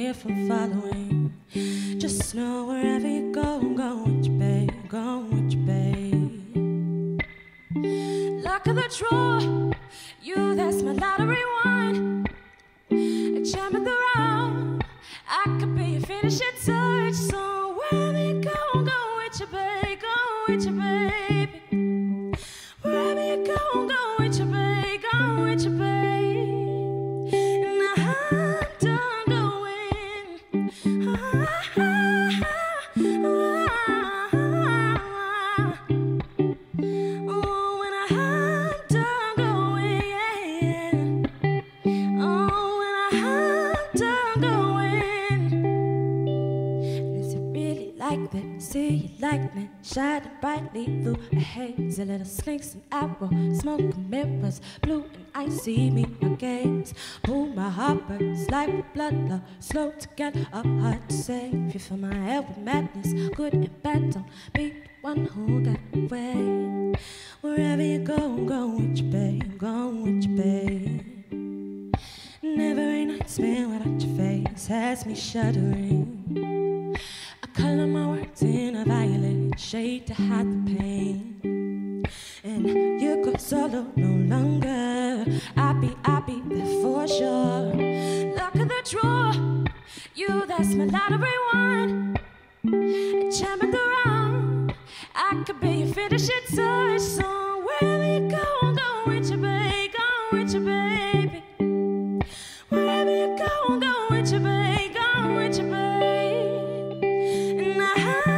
here from following. Just know wherever you go, I'm going with you, babe, going with you, babe. Luck of the draw, you, that's my lottery wine. A gem in the round, I could be your finishing touch. So wherever you go, I'm going with you, babe, going with you, baby. Wherever you go, I'm going with you, babe, going with you, babe. And I'm done going. Oh, when I'm done going, yeah. Oh, when I'm done going. Is it really like that? See you lightning shining brightly through a haze. A little snakes and arrow, smoke and mirrors, blue and icy meet my gaze. Pull my heart burns like blood love, slow to get up, hard to save. You fill my head with madness, good and bad. Don't be the one who got away. Wherever you go, I'm going with you, babe, going with you, babe. And every night spent without your face has me shuddering. I color my words in a violet shade to hide the pain. And you go solo no longer. I'll be there for sure. Luck of the draw, you, that's my lottery wine. A gem in the round, I could be your finishing touch. So wherever you go, I'm going with you, babe, going with you, baby. Wherever you go, I'm going with you, babe, going with you, babe. And